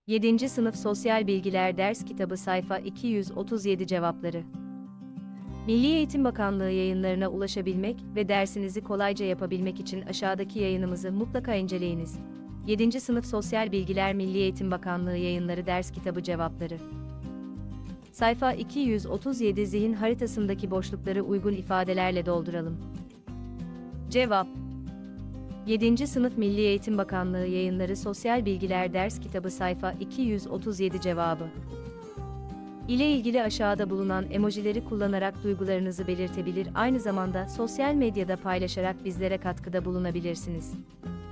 7. Sınıf Sosyal Bilgiler Ders Kitabı Sayfa 237 Cevapları. Milli Eğitim Bakanlığı yayınlarına ulaşabilmek ve dersinizi kolayca yapabilmek için aşağıdaki yayınımızı mutlaka inceleyiniz. 7. Sınıf Sosyal Bilgiler Milli Eğitim Bakanlığı Yayınları Ders Kitabı Cevapları. Sayfa 237 Zihin haritasındaki boşlukları uygun ifadelerle dolduralım. Cevap: 7. Sınıf Milli Eğitim Bakanlığı Yayınları Sosyal Bilgiler Ders Kitabı Sayfa 237 Cevabı ile ilgili aşağıda bulunan emojileri kullanarak duygularınızı belirtebilir, aynı zamanda sosyal medyada paylaşarak bizlere katkıda bulunabilirsiniz.